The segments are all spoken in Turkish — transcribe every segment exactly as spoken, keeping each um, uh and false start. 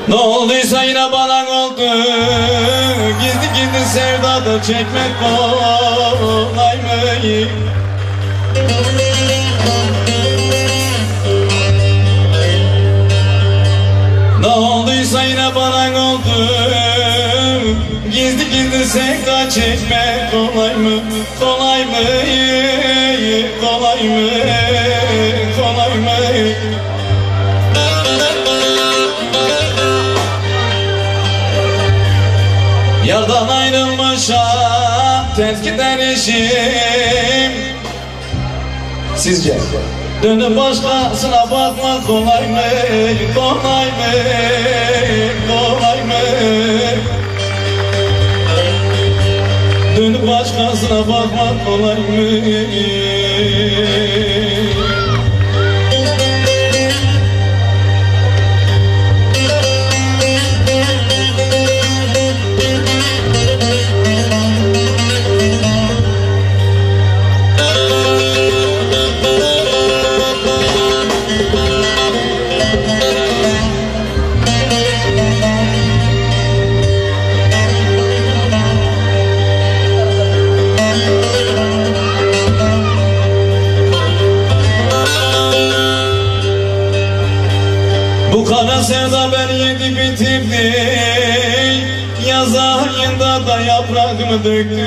Ne olduysa yine bana oldu. Gizli gizli sevdada çekmek kolay mı? Ne olduysa yine bana oldu. Gizli gizli sevda çekmek kolay mı? Kolay mı? Kolay mı? Kolay mı? Yardan ayrılmışam, ters gider eşim. Sizce? Dönüp başkasına bakmak kolay mı? Kolay mı? Kolay mı? Dönüp başkasına bakmak kolay mı? Bu kara sevda beni yedi bitirdi. Yaz ayında da yaprağımı döktü.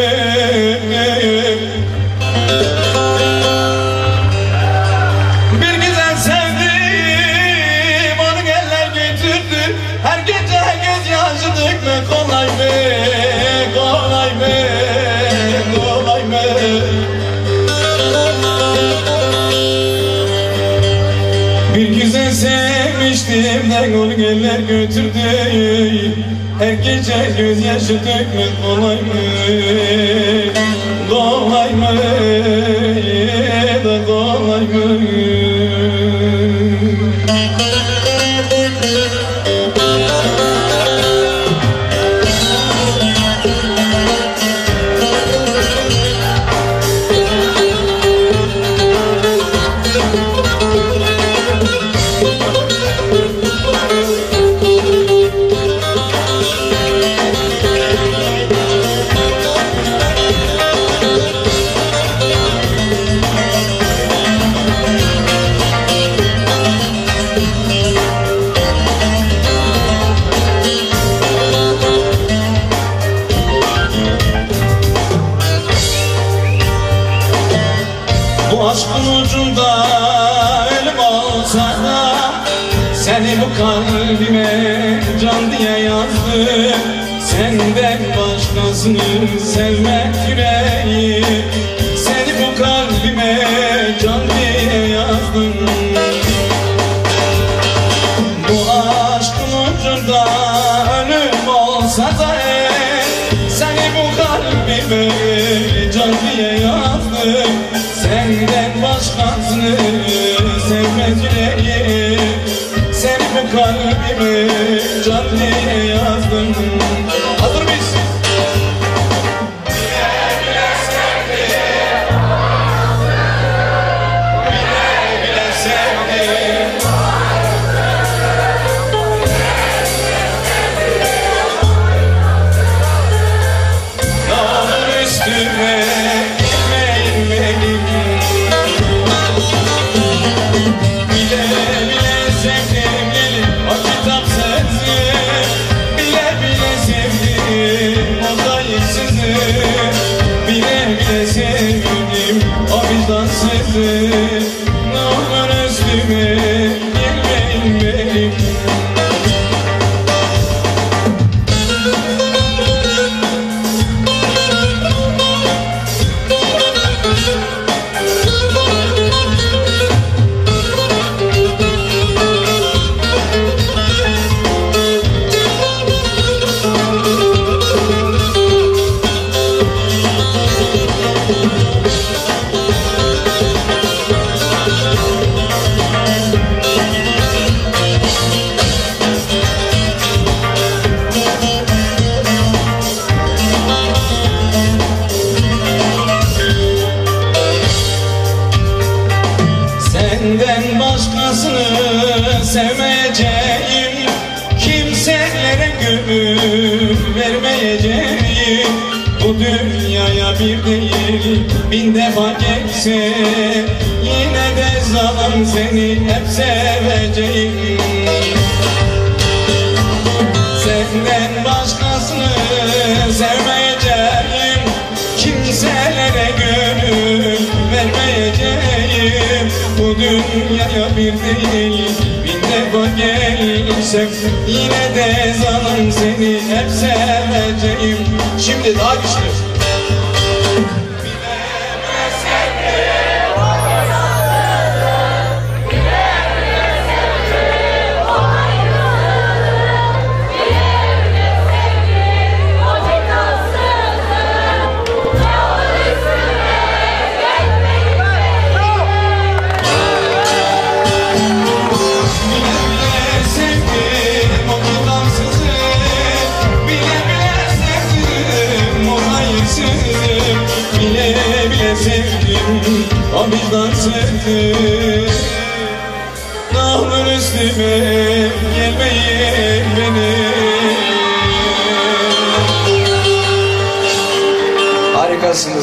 Bir güzel sevdim, onu eller götürdü. Her gece gözyaşı dökme kolay mı? Kolay mı? Kolay mı? Bir güzel sevmiştim de onu eller götürdü. Her gece gözyaşı dökmek kolay mı? Kolay mı? Da kolay mı? Bu aşkın ucunda ölüm olsa da seni bu kalbime can diye yazdım. Senden başkasını sevmek yüreği, seni bu kalbime can diye yazdım. Bu aşkın ucunda ölüm olsa da seni bu kalbime can diye yazdım. Senden başkasını sevmez yüreği, seni bu kalbime can diye yazdım. Hazır mıyız? Bile bile sevdim, bile bile sevdim. Ne olur üstüme bile bile sevdim, gelin o kitap sensin. Bile bile gönül vermeyeceğim. Bu dünyaya bir değil bin defa gelse, yine de zalim seni hep seveceğim. Senden başkasını sevmeyeceğim, kimselere gönül vermeyeceğim. Bu dünyaya bir değil bin defa gelsem, yine de zalim seni hep seveceğim. Şimdi daha güçlü. Bile bile sevdim, o vicdansızdır. Namun üstüme gelmeyin benim. Harikasınız.